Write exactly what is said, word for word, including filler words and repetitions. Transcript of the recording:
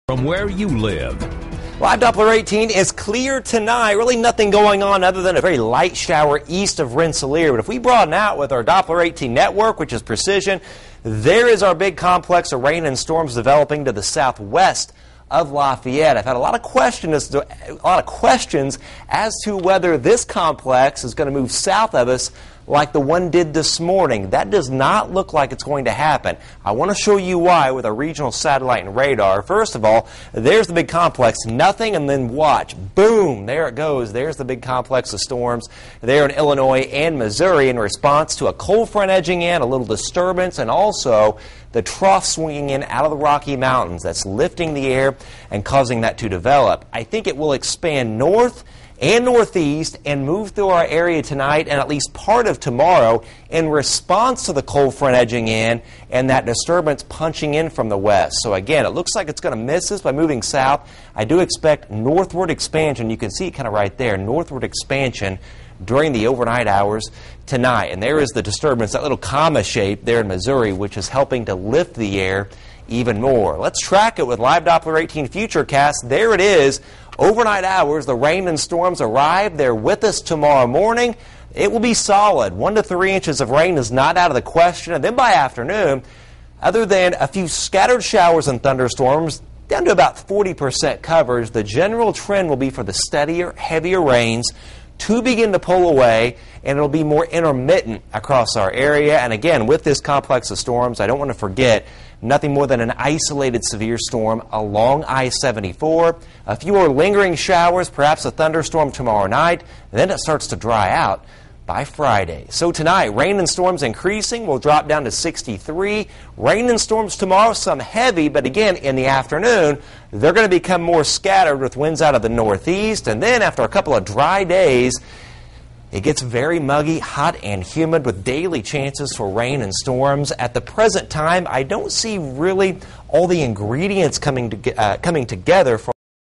From where you live. Live Doppler eighteen is clear tonight. Really nothing going on other than a very light shower east of Rensselaer. But if we broaden out with our Doppler eighteen network, which is precision, there is our big complex of rain and storms developing to the southwest of Lafayette. I've had a lot of questions, a lot of questions as to whether this complex is going to move south of us like the one did this morning. That does not look like it's going to happen. I want to show you why with a regional satellite and radar. First of all, there's the big complex, nothing, and then watch. Boom, there it goes. There's the big complex of storms there in Illinois and Missouri in response to a cold front edging in, a little disturbance, and also the trough swinging in out of the Rocky Mountains. That's lifting the air and causing that to develop. I think it will expand north and northeast and move through our area tonight and at least part of tomorrow in response to the cold front edging in and that disturbance punching in from the west. So again, it looks like it's going to miss us by moving south. I do expect northward expansion. You can see it kind of right there, northward expansion during the overnight hours tonight. And there is the disturbance, that little comma shape there in Missouri, which is helping to lift the air even more. Let's track it with Live Doppler eighteen Futurecast. There it is. Overnight hours, the rain and storms arrive. They're with us tomorrow morning. It will be solid. One to three inches of rain is not out of the question. And then by afternoon, other than a few scattered showers and thunderstorms, down to about forty percent coverage, the general trend will be for the steadier, heavier rains to begin to pull away, and it'll be more intermittent across our area. And again, with this complex of storms, I don't want to forget, nothing more than an isolated severe storm along I seventy-four. A few more lingering showers, perhaps a thunderstorm tomorrow night, and then it starts to dry out by Friday. So tonight, rain and storms increasing. We'll drop down to sixty-three. Rain and storms tomorrow, some heavy, but again, in the afternoon, they're going to become more scattered with winds out of the northeast. And then after a couple of dry days, it gets very muggy, hot, and humid with daily chances for rain and storms. At the present time, I don't see really all the ingredients coming to, uh, coming together for